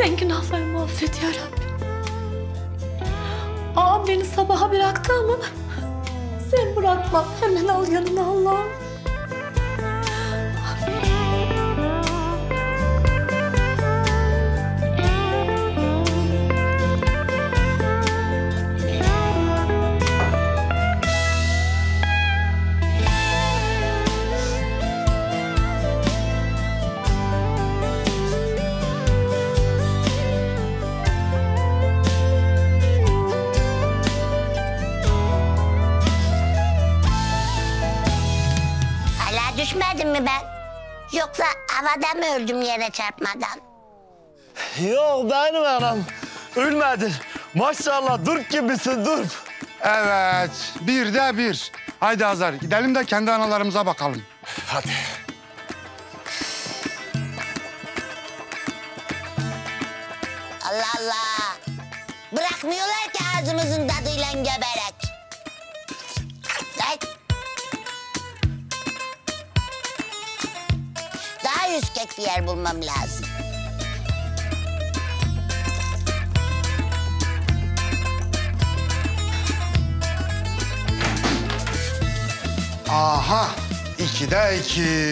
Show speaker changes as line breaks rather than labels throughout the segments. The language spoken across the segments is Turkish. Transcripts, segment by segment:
sen günahlarımı affet ya Rabbi. Ağam beni sabaha bıraktı ama sen bırakma. Hemen al yanına Allah'ım.
Düşmedim mi ben? Yoksa havada mı öldüm yere çarpmadan?
Yok benim anam. Ölmedin. Maşallah Durp gibisin Durp.
Evet, bir de bir. Haydi Hazar, gidelim de kendi analarımıza bakalım.
Hadi.
Allah Allah! Bırakmıyorlar ki ağzımızın tadıyla geberek. Ay. Daha yüksek bir yer bulmam lazım.
Aha, 2'de 2.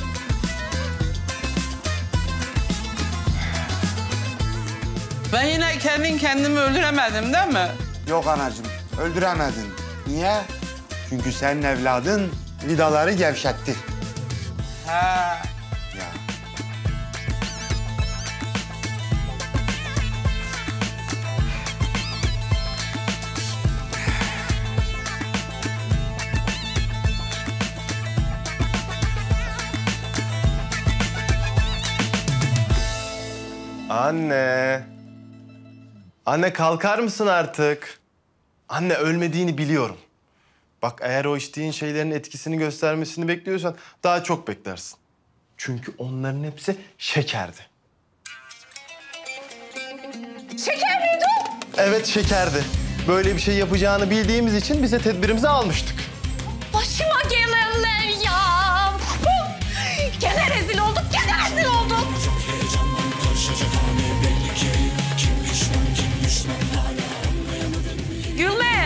Ben yine kendimi öldüremedim değil mi?
Yok anacığım, öldüremedin. Niye? Çünkü senin evladın vidaları gevşetti.
Ha.
Ya.
Anne. Anne kalkar mısın artık? Anne ölmediğini biliyorum. Bak eğer o içtiğin şeylerin etkisini göstermesini bekliyorsan daha çok beklersin. Çünkü onların hepsi şekerdi.
Şeker miydi o?
Evet şekerdi. Böyle bir şey yapacağını bildiğimiz için bize tedbirimizi almıştık.
Başıma gelenler ya. Gene rezil olduk, gene rezil olduk. Gülme.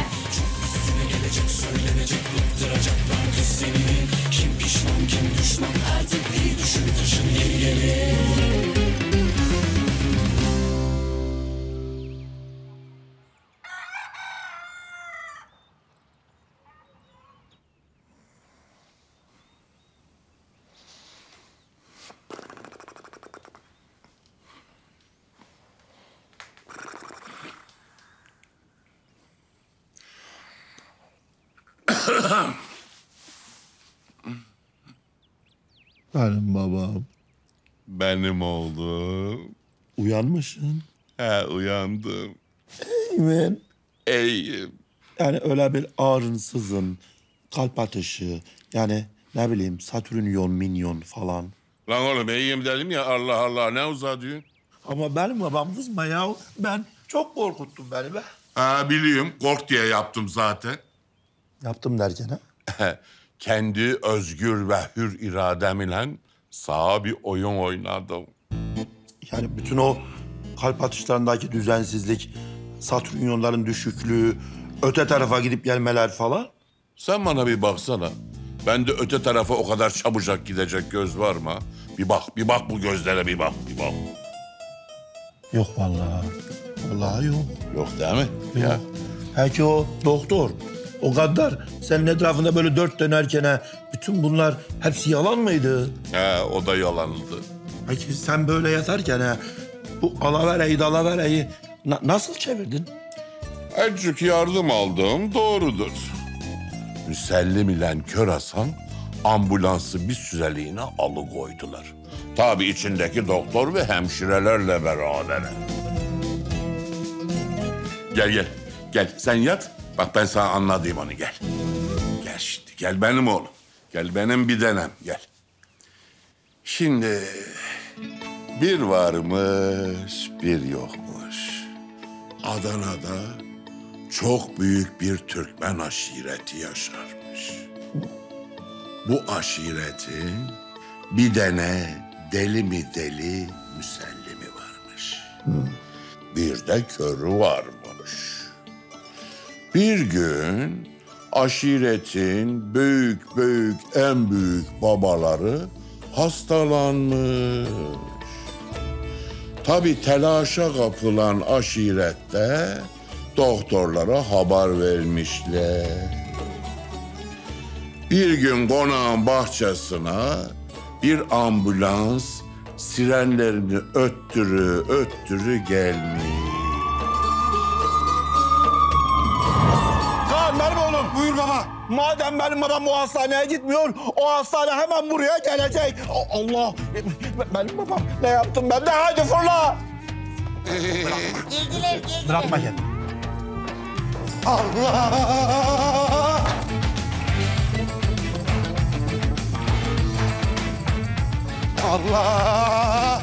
Benim babam.
Benim oğlum.
Uyanmışsın.
He uyandım.
İyiyim.
İyiyim.
Yani öyle bir ağrınsızın, kalp atışı, yani ne bileyim Satürnyon, minyon falan.
Lan oğlum iyiyim dedim ya Allah Allah ne uzatıyorsun?
Ama benim babam kızma ya. Ben çok korkuttun beni be.
Ha biliyorum kork diye yaptım zaten.
Yaptım derken ha?
Kendi özgür ve hür irademle sağa bir oyun oynadım.
Yani bütün o kalp atışlarındaki düzensizlik, Satürnyonların düşüklüğü, öte tarafa gidip gelmeler falan.
Sen bana bir baksana. Bende öte tarafa o kadar çabucak gidecek göz var mı? Bir bak bu gözlere bir bak.
Yok vallahi. Vallahi yok.
Yok değil mi?
Yok.
Ya.
Belki o doktor. O kadar senin etrafında böyle dört dönerken bütün bunlar hepsi yalan mıydı?
He o da yalanıldı.
Peki sen böyle yatarken bu alavereyi dalavereyi nasıl çevirdin?
Azıcık yardım aldım doğrudur. Müsellim ile Kör Hasan ambulansı bir süreliğine alıkoydular. Tabii içindeki doktor ve hemşirelerle beraber. Gel sen yat. Bak ben sana anlatayım onu gel. Gel şimdi gel benim oğlum. Gel benim bir denem gel. Şimdi bir varmış bir yokmuş. Adana'da çok büyük bir Türkmen aşireti yaşarmış. Bu aşiretin bir tane deli mi deli müsellimi varmış. Bir de körü varmış. Bir gün aşiretin en büyük babaları hastalanmış. Tabii telaşa kapılan aşirette doktorlara haber vermişler. Bir gün konağın bahçesine bir ambulans sirenlerini öttürü gelmiş.
Kaan benim oğlum.
Buyur baba.
Madem benim babam o hastaneye gitmiyor, o hastane hemen buraya gelecek. Allah! Benim babam ne yaptım ben de? Hadi fırla!
Geldiler.
Bırakma kendini.
Allah! Allah!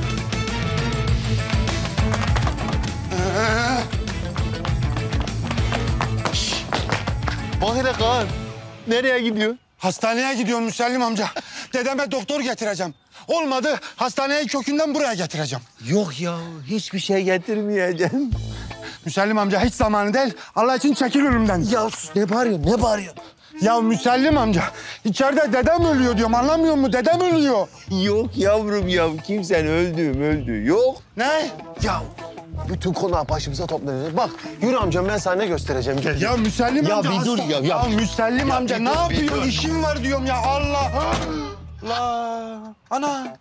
Bahire Kaan. Nereye gidiyor?
Hastaneye gidiyorum Müsellim amca. Dedeme doktor getireceğim. Olmadı hastaneyi kökünden buraya getireceğim.
Yok ya, hiçbir şey getirmeyeceğim.
Müsellim amca hiç zamanı değil. Allah için çekil önümden.
Ya sus, ne bağırıyorsun, ne bağırıyorsun?
Ya Müsellim amca içeride dedem ölüyor diyorum anlamıyor musun? Dedem ölüyor.
Yok yavrum ya, kimsen öldü. Yok.
Ne?
Ya bütün konağı başımıza toplanacak. Bak yürü amcam ben sana ne göstereceğim. Gel.
Ya Müsellim
Ya
amca
bir dur
hasta.
ya,
Ya Müsellim amca
bir
ne
dur, bir
yapıyor?
dur.
İşim var diyorum ya Allah. Allah. Ana.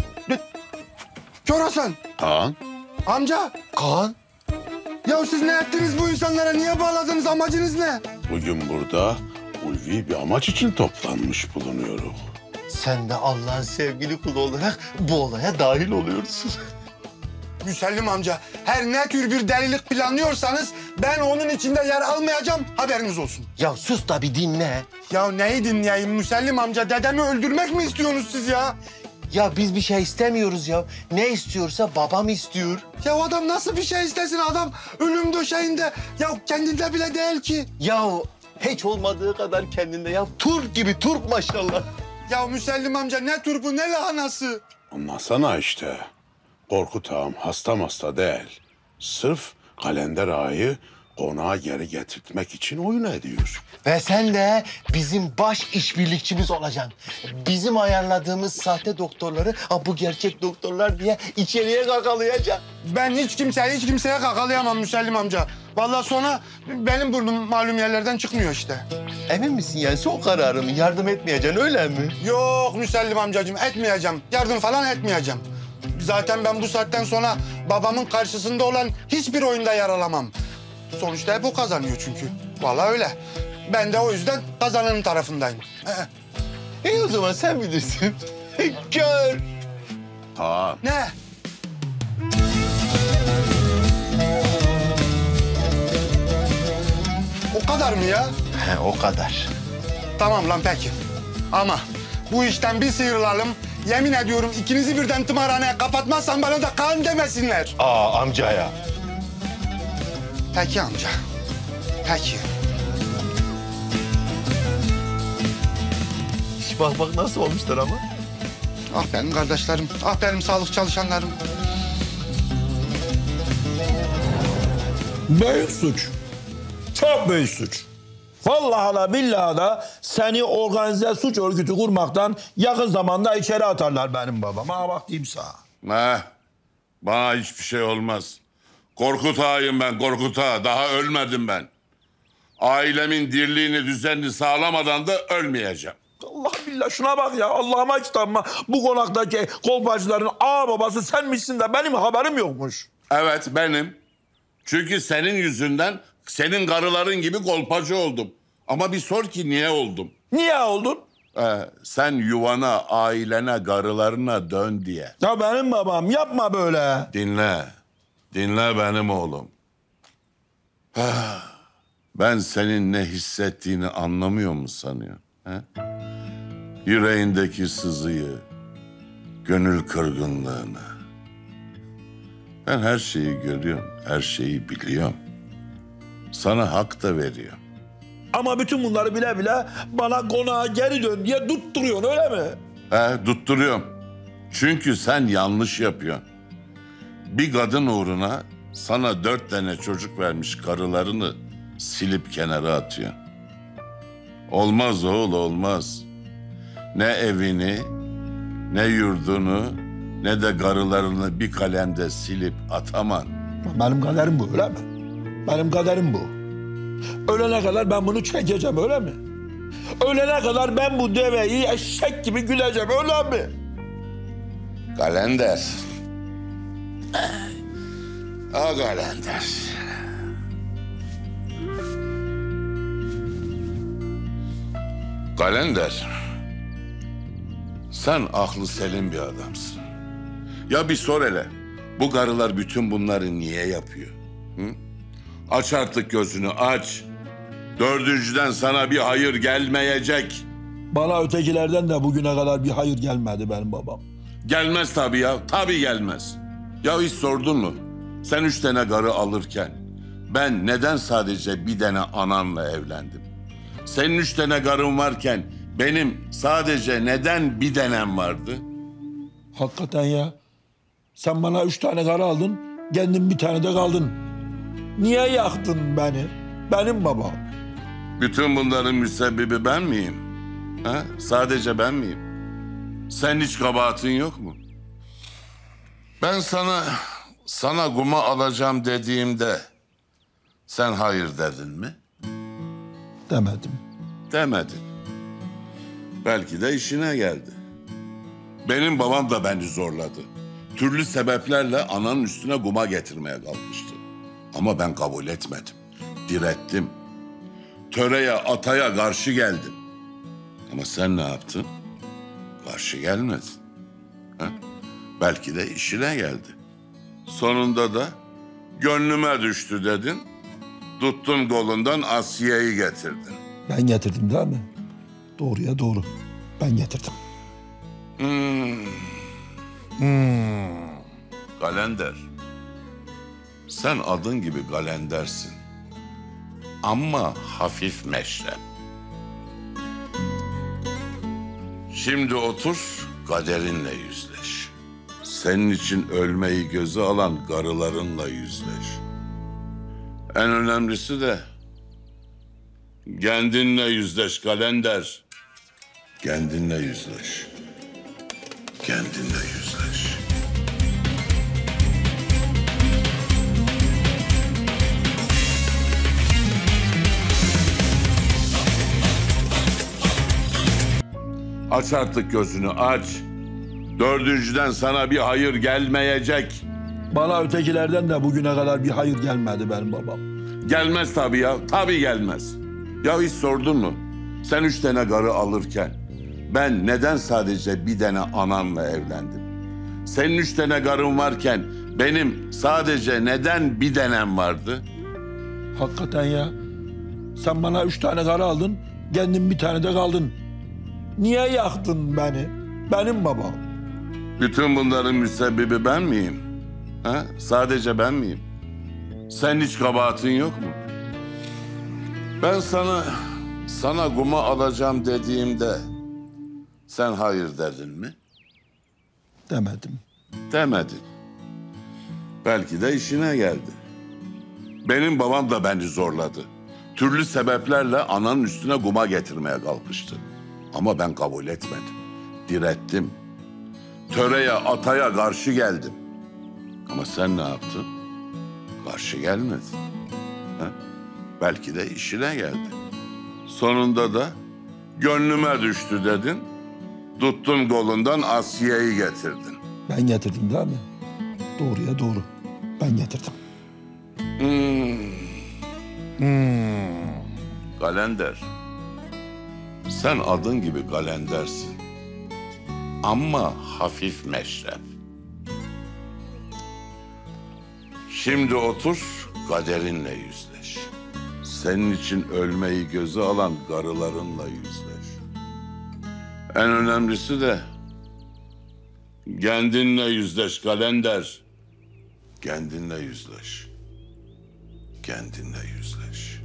Kör Hasan.
Kaan,
Amca.
Kaan.
Ya siz ne ettiniz bu insanlara? Niye bağladınız? Amacınız ne?
bugün burada ulvi bir amaç için toplanmış bulunuyoruz.
Sen de Allah'ın sevgili kulu olarak bu olaya dahil oluyorsun.
Müsellim amca her ne tür bir delilik planlıyorsanız ben onun içinde yer almayacağım. Haberiniz olsun.
Ya sus da bir dinle.
Ya neyi dinleyeyim Müsellim amca? Dedemi öldürmek mi istiyorsunuz siz ya?
Ya biz bir şey istemiyoruz ya. Ne istiyorsa babam istiyor.
Ya o adam nasıl bir şey istesin adam? Ölüm döşeğinde. Ya kendinde bile değil ki.
Ya hiç olmadığı kadar kendinde ya. Turp gibi turp maşallah.
Ya Müsellim amca ne turpu ne lahanası.
Anlasana işte. Korkut ağam hasta değil. Sırf kalender ağayı konağa geri getirtmek için oyun ediyor.
Ve sen de bizim baş işbirlikçimiz olacaksın. Bizim ayarladığımız sahte doktorları bu gerçek doktorlar diye içeriye kakalayacaksın.
Ben hiç kimseye kakalayamam Müsellim amca. Vallahi sonra benim burnum malum yerlerden çıkmıyor işte.
Emin misin yani son kararımı yardım etmeyeceksin öyle mi?
Yok Müsellim amcacığım etmeyeceğim. Yardım falan etmeyeceğim. Zaten ben bu saatten sonra babamın karşısında olan hiçbir oyunda yer alamam. Sonuçta hep o kazanıyor çünkü. Vallahi öyle. Ben de o yüzden kazananın tarafındayım.
İyi o zaman sen bilirsin. Gör.
Kaan,
Ne? O kadar mı ya?
He, o kadar.
Tamam lan peki. Ama bu işten bir sıyrılalım. Yemin ediyorum ikinizi birden tımarhaneye kapatmazsam bana da kan demesinler.
Amca ya.
Peki amca. Peki.
Bak nasıl olmuşlar ama.
Ah benim kardeşlerim, ah benim sağlık çalışanlarım.
Büyük suç. Çok büyük suç. Vallahi da billahi da seni organize suç örgütü kurmaktan yakın zamanda içeri atarlar benim babam. Ha bak diyeyim sana.
bana hiçbir şey olmaz. Korkut ağayım ben, Korkut ağa. Daha ölmedim ben. Ailemin dirliğini, düzenini sağlamadan da ölmeyeceğim.
Allah billah şuna bak ya. Allah'ıma kitabıma bu konaktaki kolpacıların ağa babası senmişsin de benim haberim yokmuş.
Evet, benim. Çünkü senin yüzünden senin karıların gibi kolpacı oldum. Ama bir sor ki niye oldum?
Niye oldun?
Sen yuvana, ailene, karılarına dön diye.
Ya benim babam yapma böyle.
Dinle benim oğlum. Ben senin ne hissettiğini anlamıyor mu sanıyorsun? He? Yüreğindeki sızıyı, gönül kırgınlığını. Ben her şeyi görüyorum, her şeyi biliyorum. Sana hak da veriyorum.
Ama bütün bunları bile bile bana konağa geri dön diye tutturuyorsun öyle mi?
Tutturuyorum. Çünkü sen yanlış yapıyorsun. Bir kadın uğruna sana 4 tane çocuk vermiş karılarını silip kenara atıyor. Olmaz oğul, olmaz. Ne evini, ne yurdunu, ne de karılarını bir kalemde silip ataman.
Benim kaderim bu, öyle mi? Benim kaderim bu. Ölene kadar ben bunu çekeceğim, öyle mi? Ölene kadar ben bu deveyi eşek gibi güleceğim, öyle mi?
Kalender. O kalender. Kalender. Sen aklı selim bir adamsın. Ya bir sor hele. Bu karılar bütün bunları niye yapıyor? Hı? Aç artık gözünü, aç. 4.'den sana bir hayır gelmeyecek.
Bana ötekilerden de bugüne kadar bir hayır gelmedi benim babam.
Gelmez tabii ya, tabii gelmez. Ya hiç sordun mu? Sen 3 tane karı alırken ben neden sadece bir tane ananla evlendim? Senin 3 tane karın varken benim sadece neden bir tanem vardı?
Hakikaten ya. Sen bana 3 tane karı aldın, kendin bir tane de kaldın. Niye yaktın beni? Benim babam.
Bütün bunların müsebbibi ben miyim? Ha? Sadece ben miyim? Sen hiç kabahatin yok mu? Ben sana guma alacağım dediğimde sen hayır dedin mi?
Demedim.
Demedin. Belki de işine geldi. Benim babam da beni zorladı. Türlü sebeplerle ananın üstüne guma getirmeye kalkıştı. Ama ben kabul etmedim. Direttim. Töreye, ataya karşı geldim. Ama sen ne yaptın? Karşı gelmedin. Ha? Belki de işine geldi. Sonunda da gönlüme düştü dedin. Tuttun kolundan Asiye'yi getirdin.
Ben getirdim değil mi? Doğruya doğru. Ben getirdim.
Kalender. Sen adın gibi kalendersin. Ama hafif meşrep. Şimdi otur, kaderinle yüzleş. Senin için ölmeyi göze alan karılarınla yüzleş. En önemlisi de kendinle yüzleş kalender. Kendinle yüzleş. Kendinle yüzleş. Aç artık gözünü, aç. 4.'den sana bir hayır gelmeyecek.
Bana ötekilerden de bugüne kadar bir hayır gelmedi benim babam.
Gelmez tabii ya, tabii gelmez. Ya hiç sordun mu? Sen 3 tane karı alırken ben neden sadece bir tane ananla evlendim? Senin 3 tane karın varken benim sadece neden bir tanem vardı?
Hakikaten ya. Sen bana 3 tane karı aldın, kendin bir tane de kaldın. Niye yaktın beni? Benim babam.
Bütün bunların müsebbibi ben miyim? Ha? Sadece ben miyim? Sen hiç kabahatin yok mu? Ben sana guma alacağım dediğimde sen hayır dedin mi?
Demedim.
Demedin. Belki de işine geldi. Benim babam da beni zorladı. Türlü sebeplerle ananın üstüne guma getirmeye kalkıştı. Ama ben kabul etmedim. Direttim. Töreye, ataya karşı geldim. Ama sen ne yaptın? Karşı gelmedin. Ha? Belki de işine geldi. Sonunda da gönlüme düştü dedin. Tuttun kolundan Asiye'yi getirdin.
Ben getirdim değil mi? Doğruya doğru. Ben getirdim.
Kalender. Sen adın gibi kalendersin. Ama hafif meşrep. Şimdi otur, kaderinle yüzleş. Senin için ölmeyi göze alan karılarınla yüzleş. En önemlisi de kendinle yüzleş kalender. Kendinle yüzleş. Kendinle yüzleş.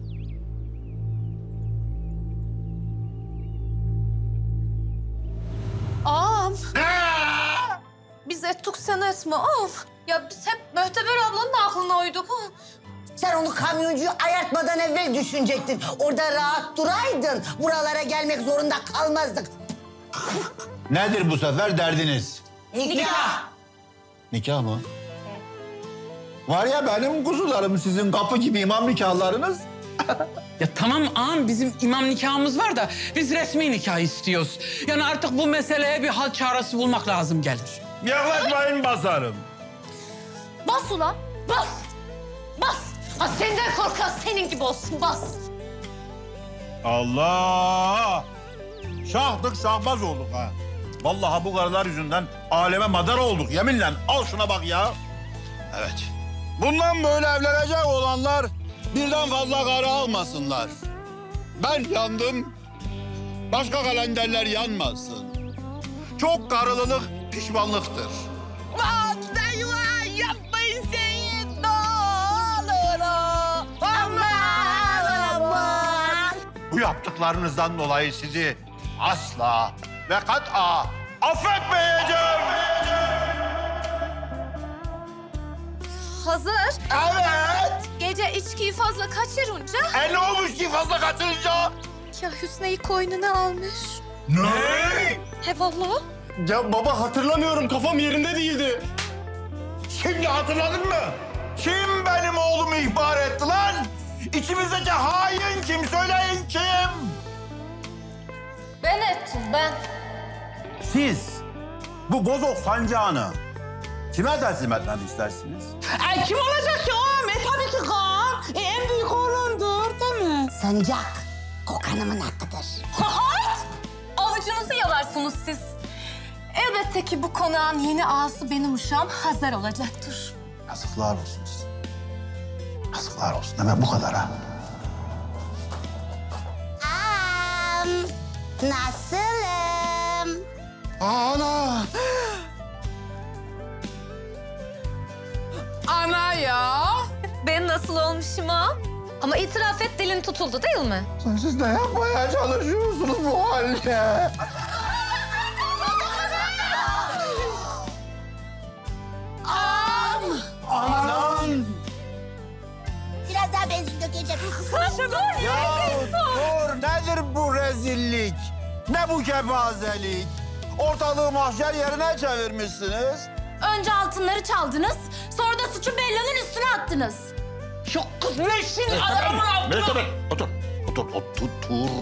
Ağam. Biz ettik sen etme. Of. Ya biz hep Möhteber ablanın aklına uyduk. Ha.
Sen onu kamyoncuyu ayartmadan evvel düşünecektin. Orada rahat duraydın. Buralara gelmek zorunda kalmazdık.
Nedir bu sefer derdiniz?
Nikah.
Nikah mı? Var ya benim kuzularım sizin kapı gibi imam nikahlarınız.
Ya tamam ağam bizim imam nikahımız var da biz resmi nikah istiyoruz. Yani artık bu meseleye bir hal çaresi bulmak lazım gelir.
Yaklaşmayın basarım.
Bas ulan. Bas. Bas. Ha senden korkan senin gibi olsun. Bas.
Allah! Şahtık şahbaz olduk ha. Vallahi bu karılar yüzünden aleme madar olduk yeminle. Al şuna bak ya. Evet. Bundan böyle evlenecek olanlar birden fazla karı almasınlar. Ben yandım, başka kalenderler yanmasın. Çok karılılık pişmanlıktır.
Yapmayın Seyit, ne olur. Aman.
Bu yaptıklarınızdan dolayı sizi asla ve kat'a affetmeyeceğim.
Hazır.
Evet.
Gece içkiyi fazla kaçırınca
Ne olmuş ki fazla kaçırınca?
ya Hüsnü'yü koynuna almış.
Ne?
He vallahi.
Ya baba hatırlamıyorum, kafam yerinde değildi.
Şimdi hatırladın mı? Kim benim oğlumu ihbar etti lan? İçimizdeki hain kim? Söyleyin kim?
Ben ettim ben.
Siz bu bozok sancağını kime teslim etmemi istersiniz?
Kim olacak ki ağam? Tabii ki Kaan. En büyük oğlundur değil mi?
Sancak kokanımın hakkıdır.
Hayt! Avucunuzu yalarsınız siz. Elbette ki bu konağın yeni ağası benim uşağım Hazar olacaktır.
Yazıklar olsun size. Yazıklar olsun. Hemen bu kadar ha.
Nasılım?
Ana!
Ana ya.
Ben nasıl olmuşum ha? Ama itiraf et, dilin tutuldu değil mi?
Siz ne yapmaya çalışıyorsunuz bu halde? Anam!
Biraz daha benzin dökeceğim.
Ya dur, nedir bu rezillik? Ne bu kepazelik? Ortalığı mahşer yerine çevirmişsiniz.
Önce altınları çaldınız, sonra da suçu Bella'nın üstüne attınız.
Şu kız leşin adamın altına.
Otur.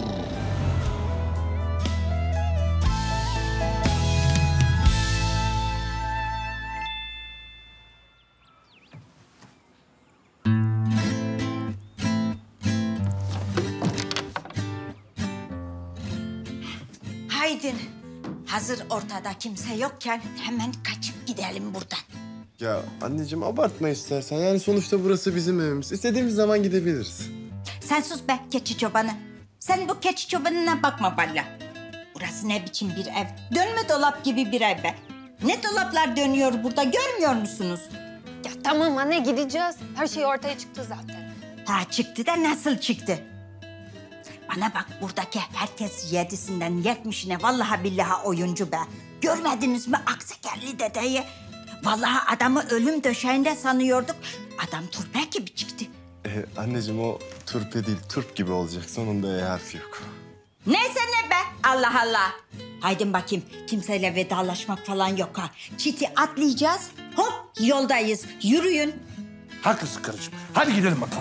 Haydi. Hazır ortada kimse yokken hemen kaçıp gidelim buradan.
Ya anneciğim abartma istersen. Yani sonuçta burası bizim evimiz. İstediğimiz zaman gidebiliriz.
Sen sus be keçi çobanı. Sen bu keçi çobanına bakma valla. Burası ne biçim bir ev? Dönme dolap gibi bir ev be. Ne dolaplar dönüyor burada görmüyor musunuz?
Ya tamam anne, gideceğiz. Her şey ortaya çıktı zaten.
Ha çıktı da nasıl çıktı? Bana bak buradaki herkes 7'sinden 70'ine vallahi billahi oyuncu be. Görmediniz mi aksekerli dedeyi? Vallahi adamı ölüm döşeğinde sanıyorduk. Adam turpe gibi çıktı.
Anneciğim o turpe değil, turp gibi olacak. Sonunda E harfi yok.
Neyse ne be Allah Allah. Haydi bakayım kimseyle vedalaşmak falan yok ha. Çiti atlayacağız hop yoldayız yürüyün.
Haklısın karıcığım. Hadi gidelim bakalım.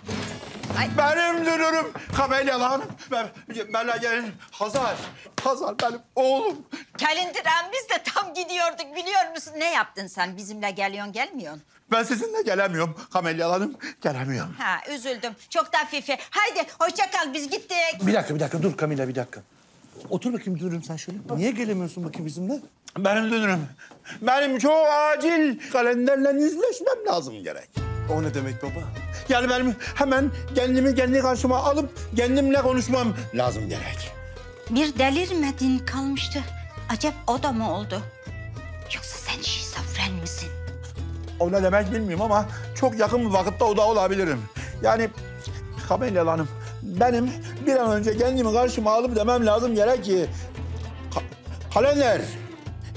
Benim dönürüm Kamelya Hanım. Benle gelin. Hazar benim oğlum.
Kalindiren biz de tam gidiyorduk biliyor musun? Ne yaptın sen bizimle geliyorsun gelmiyorsun?
Ben sizinle gelemiyorum Kamelya Hanım. Gelemiyorum.
Ha üzüldüm çok da fifi. Haydi hoşça kal biz gittik.
Bir dakika dur Kamila bir dakika. Otur bakayım dönürüm sen şöyle. Niye gelemiyorsun bakayım bizimle?
Benim dönürüm. Benim çok acil kalenderle yüzleşmem lazım gerek.
O ne demek baba?
Yani benim hemen kendimi kendi karşıma alıp kendimle konuşmam lazım gerek.
Bir delirmedin kalmıştı. Acaba o da mı oldu? Yoksa sen şizofren misin?
O ne demek bilmiyorum ama çok yakın bir vakitte o da olabilirim. Yani Kamelya Hanım benim bir an önce kendimi karşıma alıp demem lazım gerek ki... Kalender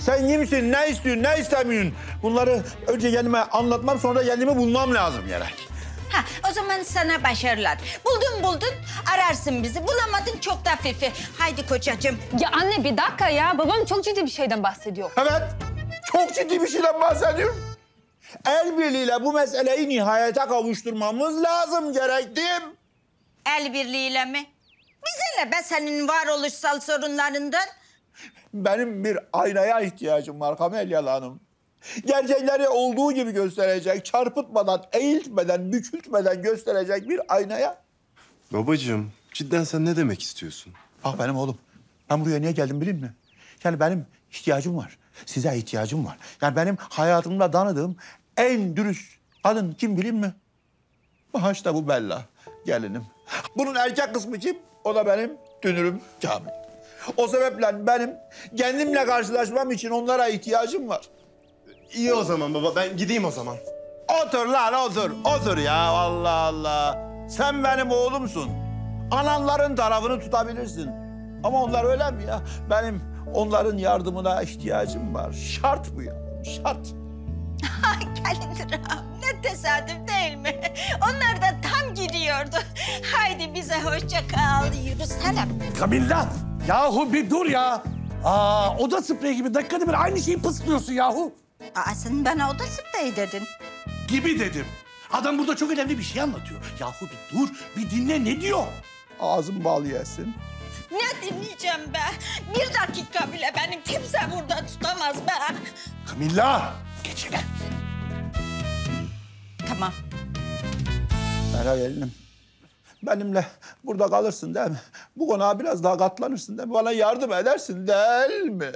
Sen kimsin, ne istiyorsun, ne istemiyorsun? Bunları önce kendime anlatmam, sonra kendimi bulmam lazım gerek.
Ha, o zaman sana başarılar. Buldun, ararsın bizi. Bulamadın çok da fifi. Haydi kocacığım.
Ya anne bir dakika ya. Babam çok ciddi bir şeyden bahsediyor.
Evet, çok ciddi bir şeyden bahsediyorum. El birliğiyle bu meseleyi nihayete kavuşturmamız lazım gerektim.
El birliğiyle mi? Bize ne be senin varoluşsal sorunlarından?
Benim bir aynaya ihtiyacım var Kamelyalı Hanım. Gerçekleri olduğu gibi gösterecek, çarpıtmadan, eğiltmeden, bükültmeden gösterecek bir aynaya.
Babacığım, cidden sen ne demek istiyorsun?
Bak benim oğlum, ben buraya niye geldim bilin mi? Yani benim ihtiyacım var, size ihtiyacım var. Yani benim hayatımda tanıdığım en dürüst kadın kim bilin mi? Aha işte bu Bella, gelinim. Bunun erkek kısmı kim? O da benim dünürüm Kamil. O sebeple benim kendimle karşılaşmam için onlara ihtiyacım var.
İyi o zaman baba, ben gideyim o zaman.
Otur lan otur. Otur ya Allah Allah. Sen benim oğlumsun. Ananların tarafını tutabilirsin. Ama onlar öyle mi ya? Benim onların yardımına ihtiyacım var. Şart bu ya. Şart.
Kalindiram ne tesadüf değil mi? Onlar da tam gidiyordu. Haydi bize hoşça kal. Yürüsene.
Kamilla, yahu bir dur ya. Oda spreyi gibi dakikada bir aynı şeyi pıslıyorsun yahu.
Sen bana oda spreyi dedin.
Gibi dedim. Adam burada çok önemli bir şey anlatıyor. Yahu bir dur, bir dinle ne diyor?
Ağzım bağlı yesin.
Ne dinleyeceğim be? Bir dakika bile beni kimse burada tutamaz be.
Kamilla, geçine.
Tamam.
Meral gelinim. Benimle burada kalırsın değil mi? Bu konuğa biraz daha katlanırsın değil mi? Bana yardım edersin değil mi?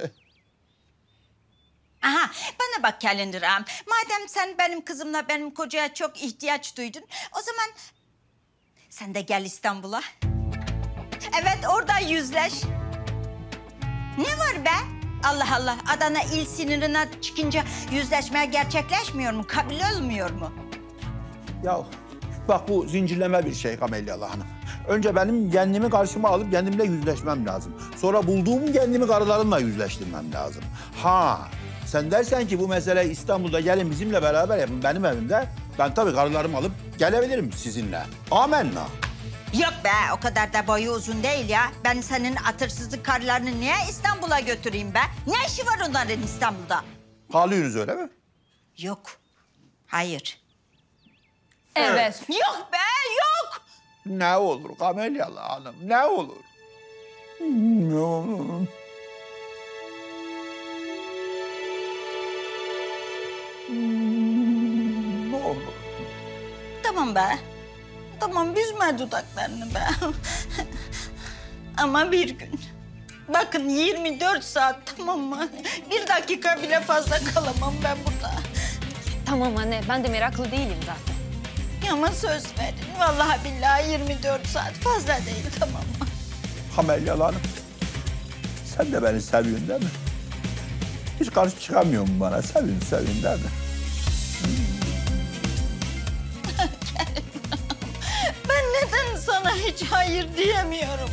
Aha bana bak Kalindiram. Madem sen benim kızımla benim kocaya çok ihtiyaç duydun, o zaman sen de gel İstanbul'a. Evet orada yüzleş. Ne var be? Allah Allah, Adana il sınırına çıkınca yüzleşme gerçekleşmiyor mu? Kabul olmuyor mu?
Ya bak bu zincirleme bir şey Kamelyalı Hanım. Önce benim kendimi karşıma alıp kendimle yüzleşmem lazım. Sonra bulduğum kendimi karılarımla yüzleştirmem lazım. Ha sen dersen ki bu mesele İstanbul'da gelin bizimle beraber yapın benim evimde. Ben tabii karılarımı alıp gelebilirim sizinle. Amenna.
Yok be, o kadar da boyu uzun değil ya. Ben senin atırsızlık karılarını niye İstanbul'a götüreyim be? Ne işi var onların İstanbul'da?
Kalıyorsunuz öyle mi?
Yok. Hayır.
Evet.
Yok be, yok.
Ne olur Kamelyalı Hanım, ne olur? Ne olur? Ne olur?
Tamam be. Tamam, büzme dudaklarını be. Ama bir gün. Bakın 24 saat, tamam mı? Bir dakika bile fazla kalamam ben burada.
Tamam anne, ben de meraklı değilim zaten.
Ama söz verin. Vallahi billahi 24 saat fazla değil, tamam mı?
Kamelyalı Hanım, sen de beni seviyorsun değil mi? Hiç karşı çıkamıyorsun bana. Seviyorsun değil mi?
Ben neden sana hiç hayır diyemiyorum?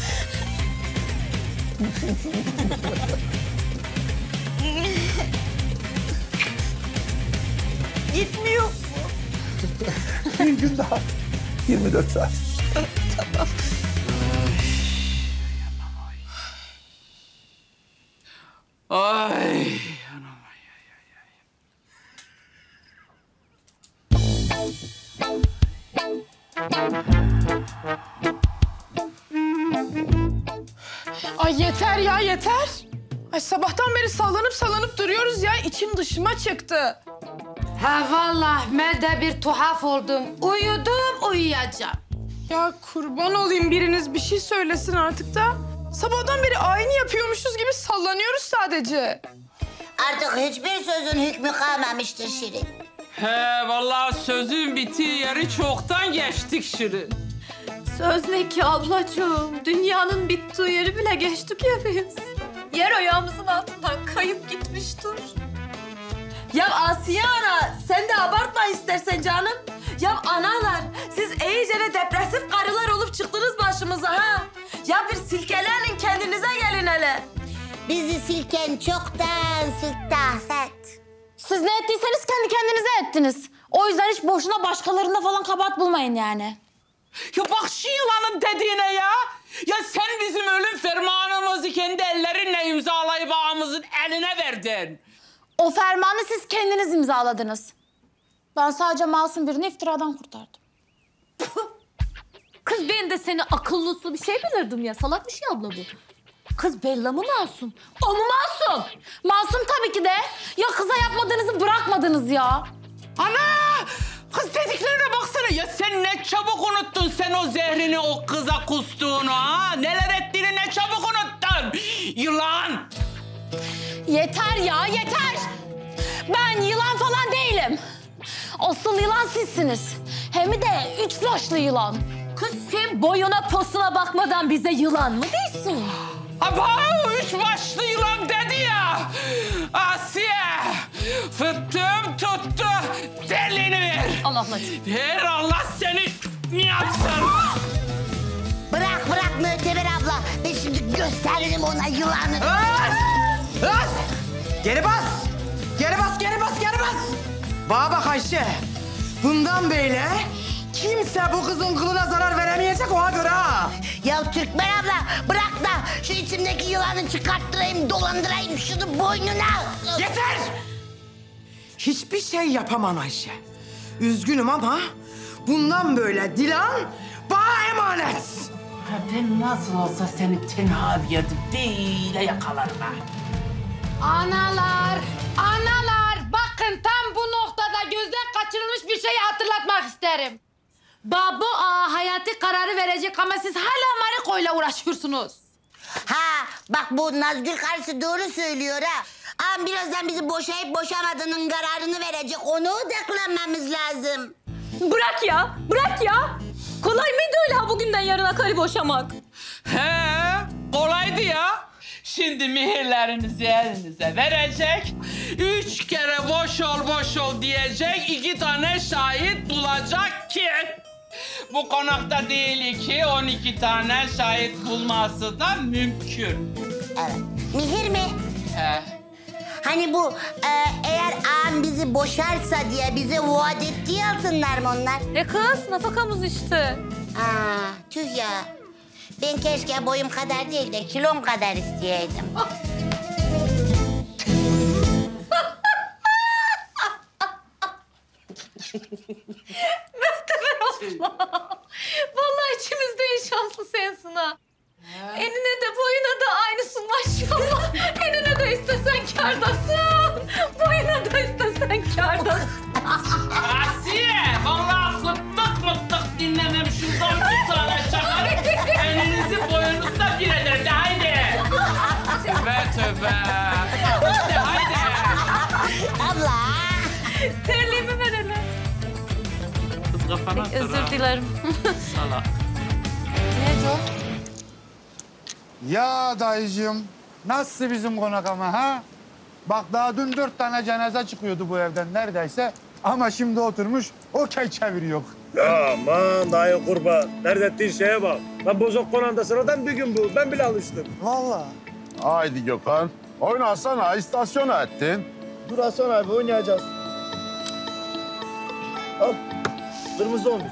Gitmiyor mu?
Bir gün daha. 24 saat.
Tamam.
Ay. Anam ay ay ay ay.
Ay yeter ya yeter. Ay sabahtan beri sallanıp duruyoruz ya. İçim dışıma çıktı.
Ha vallahi ben de bir tuhaf oldum. Uyudum uyuyacağım.
Ya kurban olayım biriniz bir şey söylesin artık da. Sabahtan beri aynı yapıyormuşuz gibi sallanıyoruz sadece.
Artık hiçbir sözün hükmü kalmamıştır Şirin.
He vallahi sözün bittiği yeri çoktan geçtik Şirin.
Söz ne ki ablacığım? Dünyanın bittiği yeri bile geçtik ya biz. Yer ayağımızın altından kayıp gitmiştir.
Ya Asiye ana sen de abartma istersen canım. Ya analar siz iyice de depresif karılar olup çıktınız başımıza ha. Ya bir silkelenin kendinize gelin hele.
Bizi silken çoktan silkti Afet.
Siz ne ettiyseniz kendi kendinize ettiniz. O yüzden hiç boşuna başkalarında falan kabahat bulmayın yani.
Ya bak şu yılanın dediğine ya. Ya sen bizim ölüm fermanımızı kendi ellerinle imzalayıp ağamızın eline verdin.
O fermanı siz kendiniz imzaladınız. Ben sadece masum birini iftiradan kurtardım.
Kız ben de seni akıllı uslu bir şey bilirdim ya. Salak bir şey abla bu. Kız Bella mı masum? O mu masum?
Masum tabii ki de. Ya kıza yapmadığınızı bırakmadınız ya.
Ana! Kız dediklerine baksana. Ya sen ne çabuk unuttun sen o zehrini o kıza kustuğunu ha? Neler ettiğini ne çabuk unuttun. Yılan!
Yeter ya, yeter. Ben yılan falan değilim. Asıl yılan sizsiniz. Hem de 3 başlı yılan.
Kız sen boyuna posuna bakmadan bize yılan mı değilsin?
Aba 3 başlı yılan dedi ya. Asiye! Fıttığım tuttu. Delini ver.
Allah.
Ver Allah seni yapsın.
Bırak Möteber abla. Ben şimdi gösteririm ona yılanı.
Bas! Geri bas! Geri bas! Bana bak Ayşe. Bundan böyle kimse bu kızın kılına zarar veremeyecek ona göre ha.
Ya Türkmen abla bırak da şu içimdeki yılanı çıkarttırayım, dolandırayım şunu boynuna.
Yeter! Hiçbir şey yapamam Ayşe. Üzgünüm ama bundan böyle Dilan bana emanet.
Ha, ben nasıl olsa seni tenha bir yerde böyle yakalarım ha.
Analar, bakın tam bu noktada gözden kaçırılmış bir şeyi hatırlatmak isterim. Babo hayati kararı verecek ama siz hala Mariko'yla uğraşıyorsunuz.
Ha bak bu Nazgül karısı doğru söylüyor ha. Ağam birazdan bizi boşayıp boşamadığının kararını verecek. Onu odaklanmamız lazım.
Bırak ya. Kolay mıydı öyle ha bugünden yarına karı boşamak?
He, kolaydı ya. Şimdi mihirlerinizi elinize verecek. 3 kere boş ol diyecek. 2 tane şahit bulacak ki... Bu konakta değil ki 12 tane şahit bulması da mümkün.
Evet. Mihir mi?
He.
Hani bu eğer ağam bizi boşarsa diye bize vaat ettiği altınlar mı onlar?
Kız nafakamız işte.
Tüh ya. Ben keşke boyum kadar değil de kilom kadar isteyeydim.
Vallahi içimizde en şanslı sensin ha. Enine de boyuna da aynısın maşallah. Enine de istesen kârdasın. Boyuna da istesen kârdasın.
Asiye, vallahi fıttık dinlemem şuradan bir tane çakar. Elinizi boyunuzda bir eder de haydi. Tövbe. İşte haydi.
Abla.
Terliğimi ver hele.
Kız kafana sor.
Özür dilerim.
Salak.
Neydi o?
Ya dayıcığım, nasıl bizim konak ama ha? Bak daha dün 4 tane cenaze çıkıyordu bu evden neredeyse. Ama şimdi oturmuş okey çeviriyor.
Ya aman dayı kurban. Nerede ettiğin şeye bak. Lan bozok konağında sıradan bir gün bu. Ben bile alıştım.
Vallahi.
Haydi Gökhan. Oynasana, istasyona ettin.
Dur Hasan abi oynayacağız. Al. Kırmızı 11.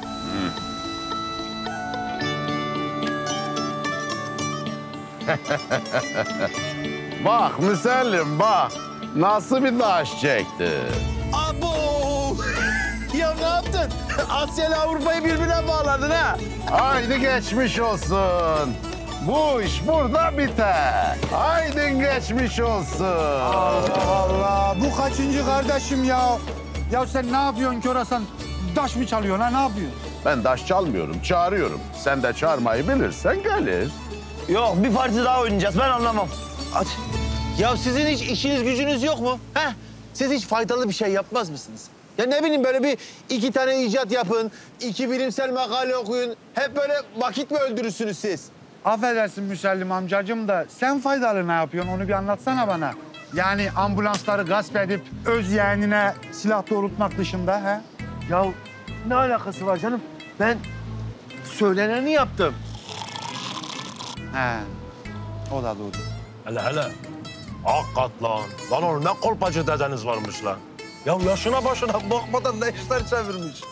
Bak Müsellim bak. Nasıl bir taş çekti.
Abo! Ya ne yaptın? Asya ile Avrupa'yı birbirine bağladın ha.
Haydi geçmiş olsun. Bu iş burada biter. Haydi geçmiş olsun.
Allah Allah. Bu kaçıncı kardeşim ya? Ya sen ne yapıyorsun Kör Hasan? Taş mı çalıyorsun ha? Ne yapıyorsun?
Ben taş çalmıyorum, çağırıyorum. Sen de çağırmayı bilirsen gelir.
Yok bir parti daha oynayacağız ben anlamam. Hadi. Ya sizin hiç işiniz gücünüz yok mu? He? Siz hiç faydalı bir şey yapmaz mısınız? Ya ne bileyim böyle bir 2 tane icat yapın, 2 bilimsel makale okuyun. Hep böyle vakit mi öldürürsünüz siz?
Affedersin Müsellim amcacığım da sen faydalı ne yapıyorsun onu bir anlatsana bana. Yani ambulansları gasp edip öz yeğenine silah doğrultmak dışında ha?
Ya ne alakası var canım? Ben söyleneni yaptım.
He, o da doğru.
Hele hele. Hakikat lan. Lan oğlum ne kolpacı dedeniz varmış lan. Ya yaşına başına bakmadan ne işler çevirmiş.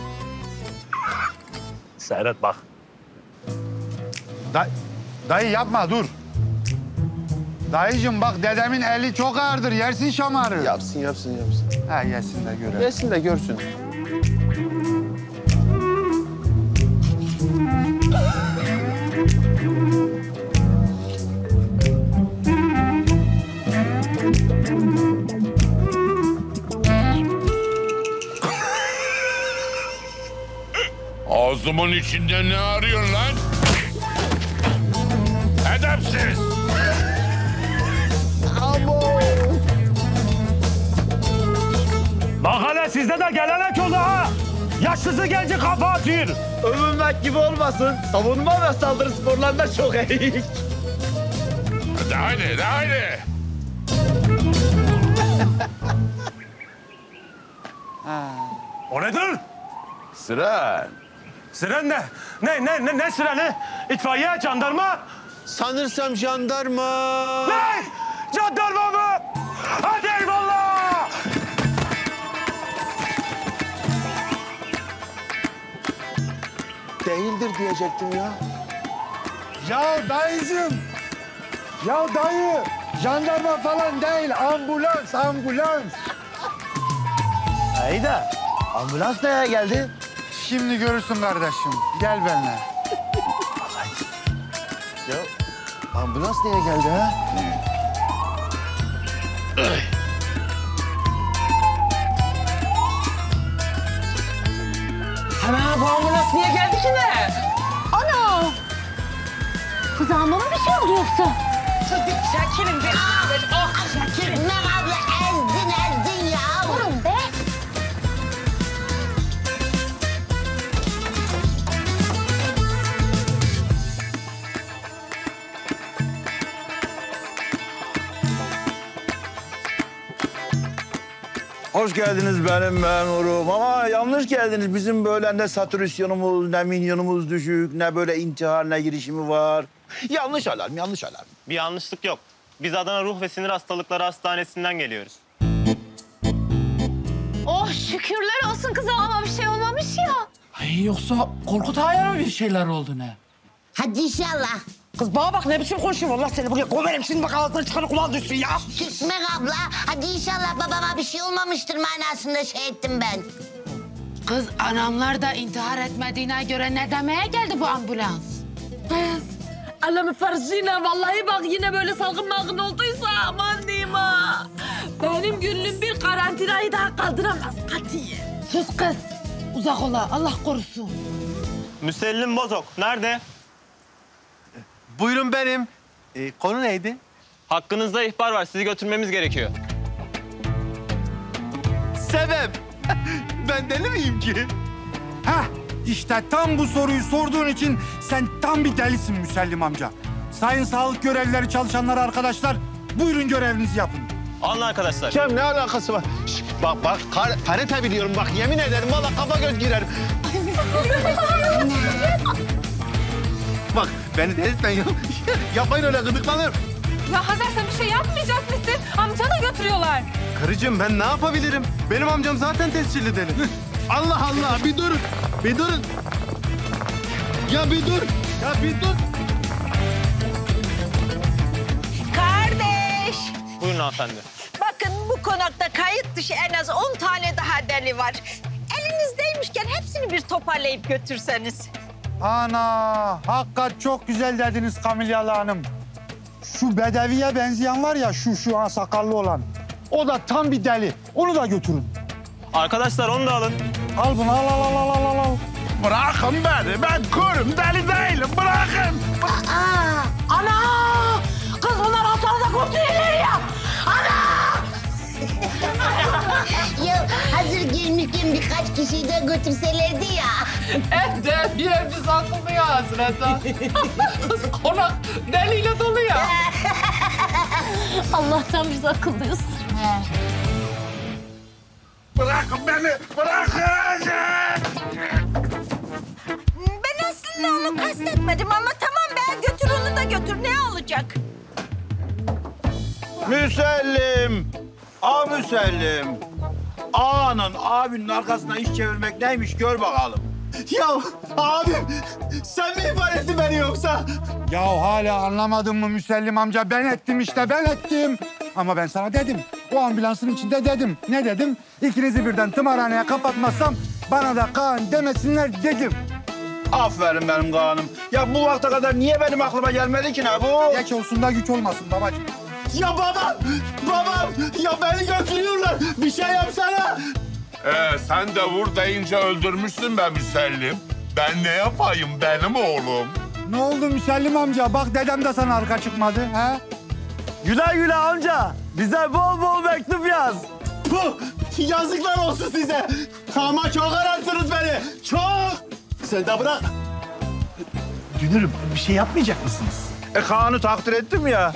Seyret bak.
Dayı yapma dur. Dayıcığım bak dedemin eli çok ağırdır. Yersin şamarı.
Yapsın.
Ha yesin de görelim.
Yesin de görsün.
Ağzımın içinde ne arıyorsun lan? Edepsiz!
Bak hele sizde de gelenek oldu ha. Yaşlısı genci kafa atıyor.
Övünmek gibi olmasın. Savunma ve saldırı sporlarında çok iyi.
Hadi.
O nedir?
Sıra.
Siren ne? Ne sireni? İtfaiye, jandarma?
Sanırsam jandarma.
Ne? Jandarma mı? Hadi eyvallah!
Değildir diyecektim ya.
Ya dayıcığım. Ya dayı. Jandarma falan değil. Ambulans.
İyi de ambulans neye geldi?
Şimdi görürsün kardeşim. Gel benimle.
Ya ambulans neye geldi ha?
Ana bu ambulans niye geldi ki ne?
Ana! Kızağıma mı bir şey oldu yoksa?
Çekilin be.
Şükran abla ezdin ya.
Durun be!
Hoş geldiniz benim memurum ama yanlış geldiniz. Bizim böyle ne satürasyonumuz, ne minyonumuz düşük, ne böyle intihar, ne girişimi var. Yanlış alarm.
Bir yanlışlık yok. Biz Adana Ruh ve Sinir Hastalıkları Hastanesi'nden geliyoruz.
Oh şükürler olsun kızağıma bir şey olmamış ya.
Ay yoksa Korkut Ağa'ya mı bir şeyler oldu ne?
Hadi inşallah.
Kız bana bak ne biçim konuşuyorsun Allah seni buraya koverim şimdi bak ağzından çıkanı kulağın düşsün ya.
Şükran abla. Hadi inşallah babama bir şey olmamıştır manasında şey ettim ben.
Kız anamlar da intihar etmediğine göre ne demeye geldi bu ambulans?
Kız, Allah'ım farcıyla vallahi bak yine böyle salgın olduysa aman diyeyim ha. Benim gönlüm bir karantinayı daha kaldıramaz katiyen.
Sus kız. Uzak ola Allah korusun.
Müsellim Bozok nerede?
Buyurun benim. Konu neydi?
Hakkınızda ihbar var. Sizi götürmemiz gerekiyor.
Sebep? Ben deli miyim ki?
Heh, işte tam bu soruyu sorduğun için sen tam bir delisin Müsellim amca. Sayın sağlık görevlileri çalışanlar arkadaşlar, buyurun görevinizi yapın.
Alın arkadaşlar.
Cem ne alakası var? Şişt, bak karate biliyorum bak yemin ederim vallahi kafa göz girer. Bak beni delirtmen ya. Yapmayın öyle gıdıklanır.
Ya Hazar sen bir şey yapmayacak mısın? Amcana götürüyorlar.
Karıcığım ben ne yapabilirim? Benim amcam zaten tescilli deli.
Allah Allah bir durun. Bir durun. Ya bir dur.
Kardeş,
Buyurun hanımefendi.
bakın bu konakta kayıt dışı en az 10 tane daha deli var. Elinizdeymişken hepsini bir toparlayıp götürseniz.
Ana, hakikat çok güzel dediniz Kamilyalı Hanım. Şu bedeviye benzeyen var ya, şu an sakallı olan. O da tam bir deli. Onu da götürün.
Arkadaşlar onu da alın.
Al bunu, al.
Bırakın beni. Ben körüm. Deli değilim. Bırakın.
Ana! Kız bunlar hastanede kurtuluyorlar ya! Ana!
Ya hazır gelmişken birkaç kişiyi de götürselerdi ya.
De bir evimiz akıllı ya Hazreti. Kız konak deliyle dolu ya.
Allah'tan biz akıllıyız.
Bırakın beni. Bırakın.
Ben aslında onu kastetmedim ama tamam be götür onu da götür ne olacak?
Müsellim. Müsellim. Ağanın abinin arkasına iş çevirmek neymiş gör bakalım.
Ya abim sen mi ihbar ettin beni yoksa?
Ya hala anlamadın mı Müsellim amca? Ben ettim işte, ben ettim. Ama ben sana dedim. O ambulansın içinde dedim. Ne dedim? İkinizi birden tımarhaneye kapatmazsam bana da Kaan demesinler dedim.
Aferin benim Kaan'ım. Ya bu vakte kadar niye benim aklıma gelmedi ki ne bu?
Geç olsun da güç olmasın babacığım.
Ya babam ya beni götürüyorlar. Bir şey yapsana.
Sen de vur deyince öldürmüşsün be Müsellim. Ben ne yapayım benim oğlum?
Ne oldu Müsellim amca? Bak dedem de sana arka çıkmadı. He?
Güle güle amca. Bize bol bol mektup yaz. Bu yazıklar olsun size. Ama çok ararsınız beni. Çok. Sen de bırak. Dünürüm bir şey yapmayacak mısınız?
Kaan'ı takdir ettim ya.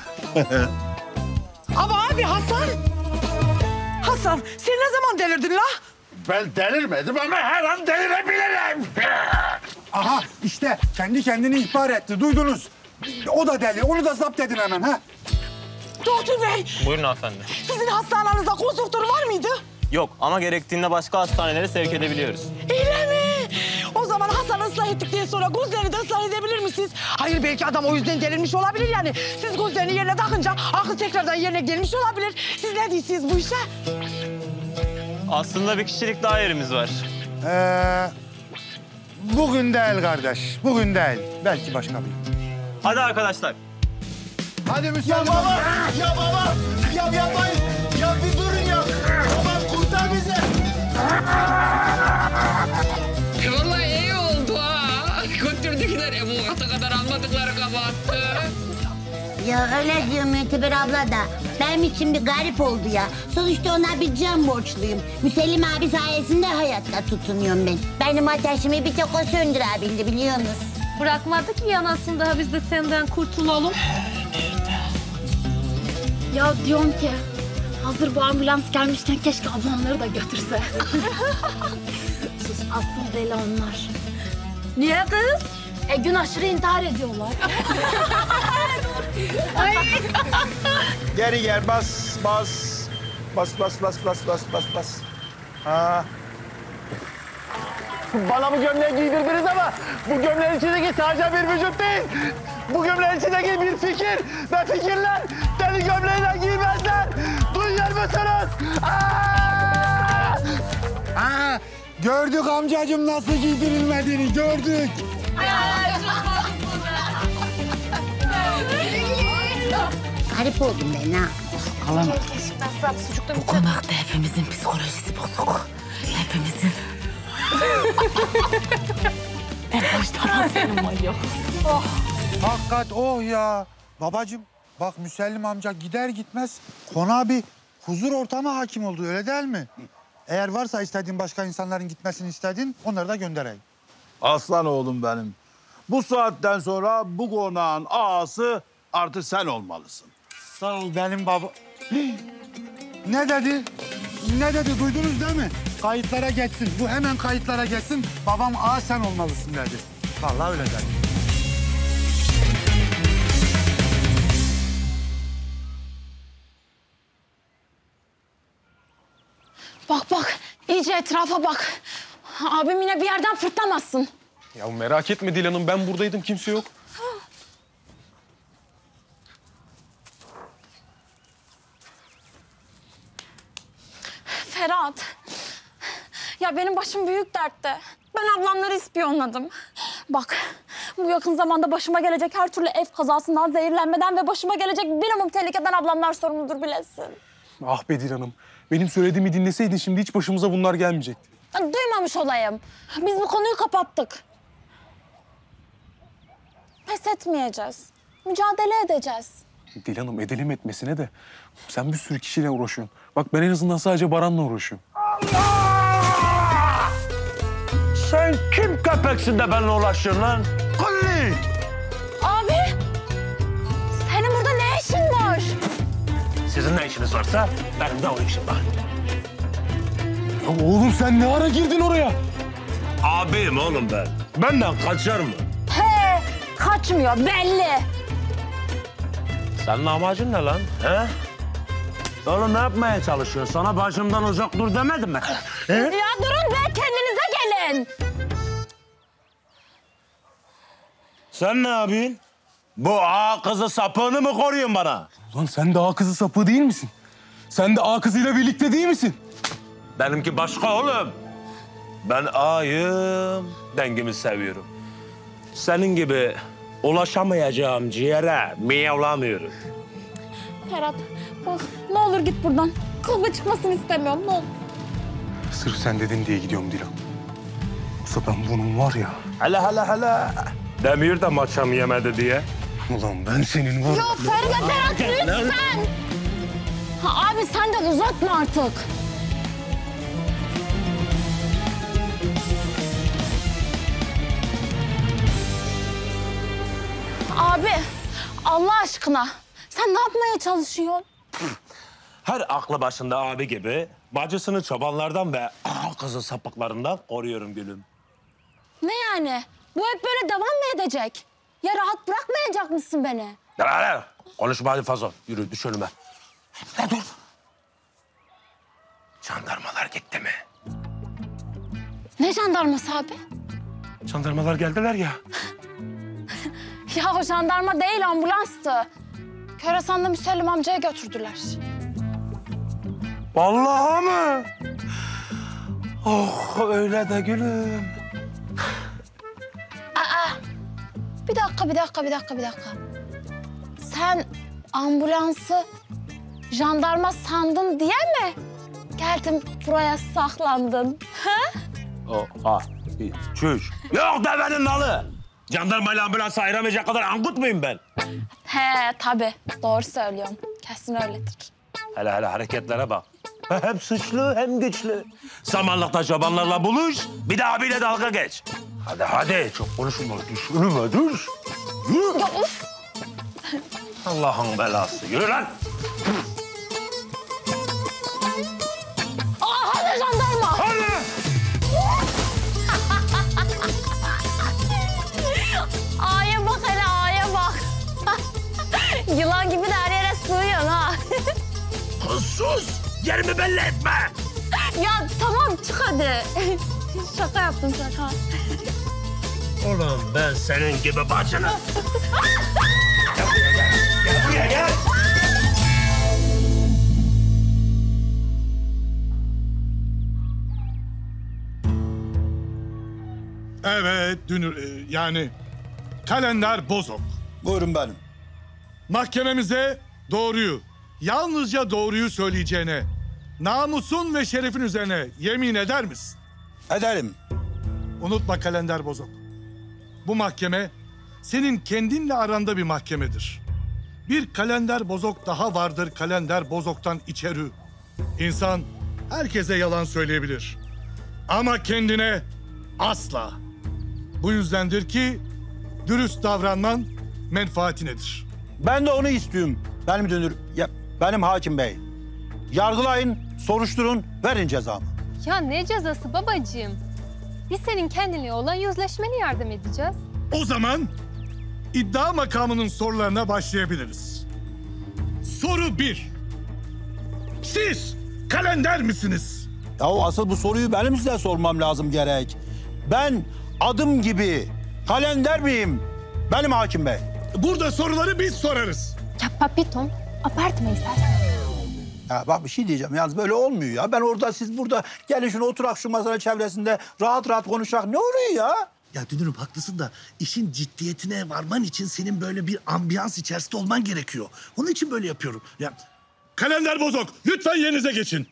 Ama abi Hasan sen ne zaman delirdin la?
Ben delirmedim ama her an delirebilirim.
Aha işte kendi kendini ihbar etti. Duydunuz. O da deli. Onu da zapt edin hemen. Ha?
Doktor bey. Buyurun hanımefendi.
Sizin hastanenizde konstruktör var mıydı?
Yok ama gerektiğinde başka hastanelere sevk edebiliyoruz.
Öyle mi? O zaman Hasan'ı ıslah ettikten sonra gözlerini de ıslah edebilir misiniz? Hayır belki adam o yüzden delirmiş olabilir yani. Siz gözlerini yerine takınca aklı tekrardan yerine gelmiş olabilir. Siz ne diyorsunuz bu işe?
Aslında bir kişilik daha yerimiz var.
Bugün değil kardeş. Bugün değil. Belki başka bir.
Hadi arkadaşlar.
Hadi Müslüman.
Ya baba. Ya baba. Ya yapmayın. Ya bir durun ya. Baba kurtar bizi.
Vallahi iyi oldu ha. Götürdükler avukata kadar almadıkları kabahattı.
Ya öyle diyor Müteber abla da. Benim için bir garip oldu ya. Sonuçta ona bir can borçluyum. Müsellim abi sayesinde hayatta tutunuyorum ben. Benim ateşimi bir tek o söndürebildi biliyorsunuz.
Bırakmadı ki yanasın daha biz de senden kurtulalım.
Ya diyorum ki hazır bu ambulans gelmişken keşke ablamları da götürse. Sus asıl deli onlar.
Niye kız?
Gün aşırı intihar ediyorlar.
Ay.
Geri gel bas. Bas. Ha.
Bana bu gömleği giydirdiniz ama bu gömleğin içindeki sadece bir vücut değil. Bu gömleğin içindeki bir fikir ve fikirler deli gömleğiyle giymezler. Duyuyor musunuz?
Ha, gördük amcacığım nasıl giydirilmediğini gördük.
Garip oldum ben ha.
Bu konakta hepimizin psikolojisi bozuk. Hepimizin. En başta senin manyak.
Oh. Hakikat oh ya. Babacığım bak Müsellim amca gider gitmez konağa bir huzur ortamı hakim oldu öyle değil mi? Eğer varsa istediğin başka insanların gitmesini istediğin onları da göndereyim.
Aslan oğlum benim. Bu saatten sonra bu konağın ağası artık sen olmalısın.
Sağ ol benim baba. Ne dedi? Ne dedi duydunuz değil mi? Kayıtlara geçsin. Bu hemen kayıtlara geçsin. Babam ağa sen olmalısın dedi. Vallahi öyle dedi.
Bak iyice etrafa bak. Abim yine bir yerden fırtlamasın.
Ya merak etme Dilan'ım ben buradaydım kimse yok.
Ferhat. Ya benim başım büyük dertte. Ben ablamları ispiyonladım. Bak bu yakın zamanda başıma gelecek her türlü ev kazasından, zehirlenmeden ve başıma gelecek minimum tehlikeden ablamlar sorumludur bilesin.
Ah be Dilan'ım. Benim söylediğimi dinleseydin şimdi hiç başımıza bunlar gelmeyecekti.
Ben duymamış olayım. Biz bu konuyu kapattık. Pes etmeyeceğiz. Mücadele edeceğiz.
Dilan'ım edelim etmesine de sen bir sürü kişiyle uğraşıyorsun. Bak ben en azından sadece Baran'la uğraşıyorum.
Sen kim köpeksin de benimle uğraşıyorsun lan? Kulli!
Abi, senin burada ne işin var?
Sizin ne işiniz varsa benim de o işim var.
Ya oğlum sen ne ara girdin oraya?
Abim oğlum ben. Benden kaçar mı?
He, kaçmıyor belli.
Senin amacın ne lan? He? Oğlum ne yapmaya çalışıyorsun? Sana başımdan uzak dur demedim mi? He?
Ya durun be, kendinize gelin.
Sen ne yapıyorsun? Bu ağa kızı sapığını mı koruyorsun bana?
Ulan sen de ağa kızı sapığı değil misin? Sen de ağa kızıyla birlikte değil misin?
Benimki başka oğlum. Ben ağayım, dengimi seviyorum. Senin gibi ulaşamayacağım ciğere miyavlamıyorum.
Ferhat, bak ne olur git buradan. Kavga çıkmasını istemiyorum, ne olur.
Sırf sen dedin diye gidiyorum Dilan. Yoksa ben bunun var ya...
Hele. Demir de maçam yemedi diye.
Ulan ben senin var...
Yok Ferhat lütfen. Ha, abi sen de uzatma artık. Abi Allah aşkına sen ne yapmaya çalışıyorsun?
Her aklı başında abi gibi bacısını çobanlardan ve ağa kızı sapıklarından koruyorum gülüm.
Ne yani? Bu hep böyle devam mı edecek? Ya rahat bırakmayacak mısın beni?
Hele. Konuşma hadi fazla. Yürü düş önüme. Ne dur. Jandarmalar gitti mi?
Ne jandarması abi?
Jandarmalar geldiler ya.
Ya o jandarma değil, ambulanstı. Köresan'da Müsellim amcaya götürdüler.
Vallahi mı? Oh öyle de gülüm.
Aa, bir dakika. Sen ambulansı jandarma sandın diye mi geldin buraya saklandın? Ha?
Çüş. Yok devenin nalı. Jandarmayla ambulans ayıramayacak kadar angut muyum ben?
He tabii, doğru söylüyorsun. Kesin öyledir.
Hele hareketlere bak. Hem suçlu hem güçlü. Samanlıkta çobanlarla buluş, bir de abiyle dalga geç. Hadi çok konuşma. Düş önüme düş. Yürü.
Ya of!
Allah'ın belası. Yürü lan.
Hadi jandarma!
Hadi!
A'ya bak hele, A'ya bak. Yılan gibi de her yere sığıyorsun ha.
Sus! Yerimi belli etme!
Ya tamam, çık hadi. Şaka yaptım, şaka.
Oğlum ben senin gibi bacını... Gel buraya gel!
Evet, yani Kalender Bozok.
Buyurun benim.
Mahkememize doğruyu, yalnızca doğruyu söyleyeceğine, namusun ve şerefin üzerine yemin eder misin?
Ederim.
Unutma Kalender Bozok. Bu mahkeme senin kendinle aranda bir mahkemedir. Bir Kalender Bozok daha vardır Kalender Bozok'tan içeri. İnsan herkese yalan söyleyebilir. Ama kendine asla. Bu yüzdendir ki dürüst davranman menfaatinedir.
Ben de onu istiyorum. Benim dönür, benim hakim bey. Yargılayın, soruşturun, verin cezamı.
Ya ne cezası babacığım? Biz senin kendine olan yüzleşmene yardım edeceğiz.
O zaman iddia makamının sorularına başlayabiliriz. Soru 1. Siz kalender misiniz?
Ya asıl bu soruyu benim size sormam lazım gerek. Ben adım gibi kalender miyim? Benim hakim bey.
Burada soruları biz sorarız.
Ya papitom, abartma istersen.
Ya bak bir şey diyeceğim. Yalnız böyle olmuyor ya. Ben orada, siz burada. Gelin şunu oturak şu masanın çevresinde rahat rahat konuşak. Ne oluyor ya?
Ya Dünür'üm haklısın da işin ciddiyetine varman için senin böyle bir ambiyans içerisinde olman gerekiyor. Onun için böyle yapıyorum. Ya
Kalender Bozok, lütfen yerinize geçin.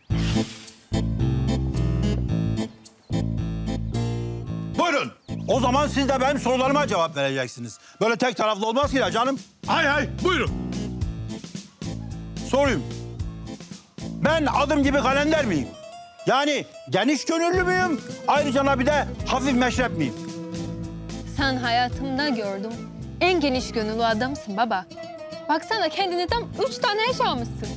Buyurun. O zaman siz de benim sorularıma cevap vereceksiniz. Böyle tek taraflı olmaz ki ya canım.
Hay buyurun.
Sorayım. Ben adım gibi kalender miyim? Yani geniş gönüllü müyüm? Ayrıca bir de hafif meşrep miyim?
Sen hayatımda gördüm. En geniş gönüllü adamsın baba. Baksana kendine tam 3 tane eş almışsın.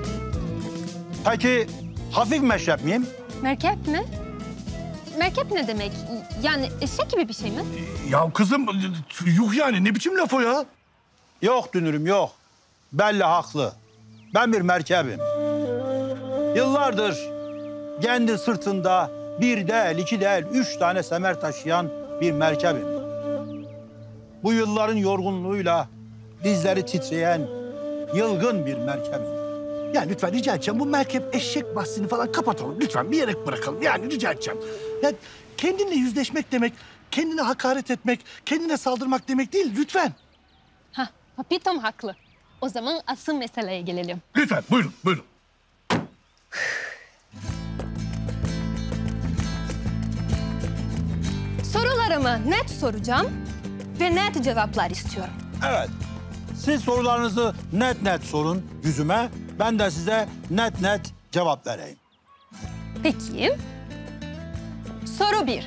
Peki hafif meşrep miyim?
Merkep mi? Merkep ne demek? Yani eşek gibi bir şey mi?
Ya kızım yuh yani ne biçim laf o ya?
Yok Dünür'üm yok.
belli haklı. Ben bir merkebim. Yıllardır kendi sırtında bir değil, iki değil, 3 tane semer taşıyan bir merkebim. Bu yılların yorgunluğuyla dizleri titreyen yılgın bir merkebim.
Yani lütfen rica edeceğim bu merkep eşek bahsini falan kapatalım. Lütfen bir yere bırakalım. Yani rica edeceğim. Ya kendinle yüzleşmek demek, kendine hakaret etmek, kendine saldırmak demek değil. Lütfen.
Hah, Papitom haklı. O zaman asıl meseleye gelelim.
Lütfen buyurun buyurun.
Sorularımı net soracağım ve net cevaplar istiyorum.
Evet. Siz sorularınızı net net sorun yüzüme. Ben de size net net cevap vereyim.
Peki. Soru 1.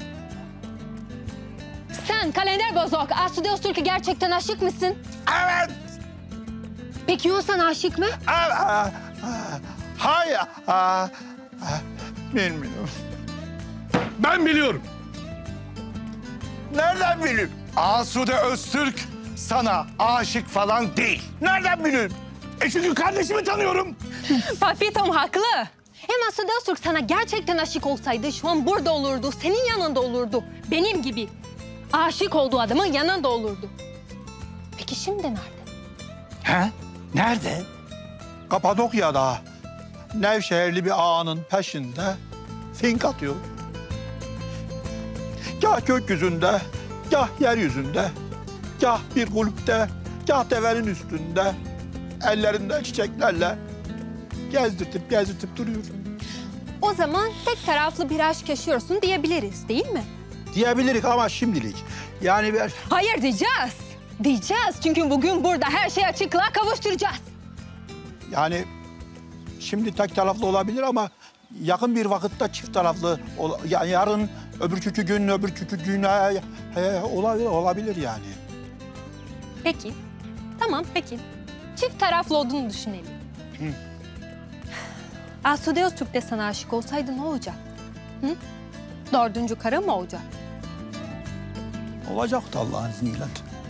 Sen Kalender Bozok, Asude Öztürk'e gerçekten aşık mısın?
Evet.
Peki o sana aşık mı?
Hayır. Bilmiyorum.
Ben biliyorum.
Nereden bileyim?
Asude Öztürk sana aşık falan değil.
Nereden bileyim?
Çünkü kardeşimi tanıyorum.
Papitom haklı. Hem Asude Öztürk sana gerçekten aşık olsaydı şu an burada olurdu, senin yanında olurdu. Benim gibi aşık olduğu adamın yanında olurdu. Peki şimdi nerede?
He? Nerede? Kapadokya'da Nevşehirli bir ağanın peşinde fink atıyor. Gah gökyüzünde, gah yeryüzünde, gah bir kulüpte, gah devenin üstünde, ellerinde çiçeklerle gezdirtip duruyor.
O zaman tek taraflı bir aşk yaşıyorsun diyebiliriz değil mi?
Diyebilirik ama şimdilik. Yani bir...
Hayır diyeceğiz. Diyeceğiz çünkü bugün burada her şeyi açıklığa kavuşturacağız.
Yani şimdi tek taraflı olabilir ama yakın bir vakitte çift taraflı. Yani yarın öbürkü gün olabilir yani.
Peki. Tamam peki. Çift taraflı olduğunu düşünelim.
Hı.
Asude Öztürk de sana aşık olsaydı ne olacak? Hı? 4. karı mı olacak?
Olacaktı Allah'ın izniyle.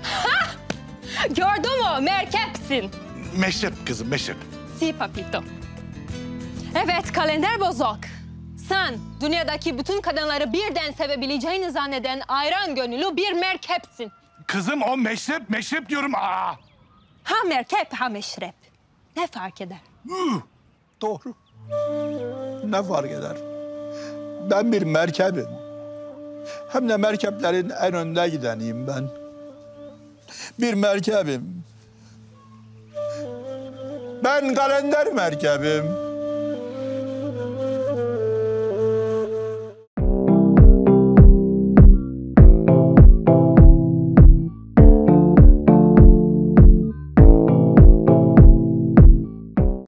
Gördün mü? Merkepsin.
Meşrep kızım meşrep.
Si papito. Evet Kalender Bozok. Sen dünyadaki bütün kadınları birden sevebileceğini zanneden ayran gönüllü bir merkepsin.
Kızım o meşrep diyorum. Aa.
Ha merkep ha meşrep. Ne fark eder?
Doğru. Ne fark eder? Ben bir merkebim. Hem de merkeplerin en önde gideniyim ben. Bir merkebim. Ben kalender merkebim.